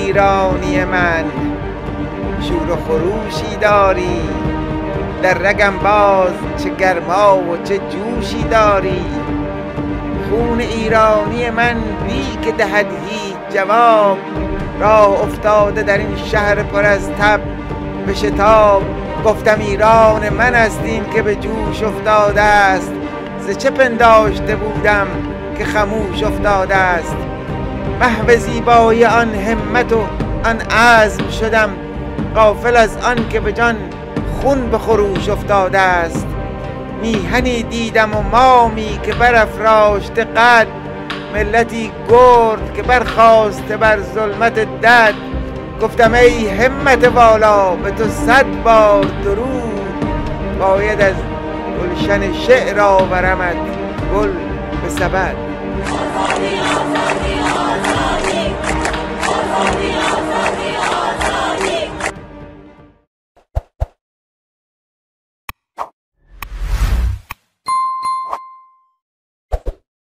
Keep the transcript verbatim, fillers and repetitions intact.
ایرانی من، شور و خروشی داری در رگم باز، چه گرما و چه جوشی داری. خون ایرانی من بی که دهد هیچ جواب، راه افتاده در این شهر پر از تب به شتاب. گفتم ایران من است این که به جوش افتاده است، ز چه پنداشته بودم که خموش افتاده است. محو زیبایی آن همت و آن عزم شدم، غافل از آن که به جان خون به خروش افتاده است. میهنی دیدم و مامی که برافراشته قد، ملتی گرد که برخاسته بر ظلمت دد. گفتم ای همت والا به تو صد بار درود، باید از گلشن شعر آورمت گل به سبد.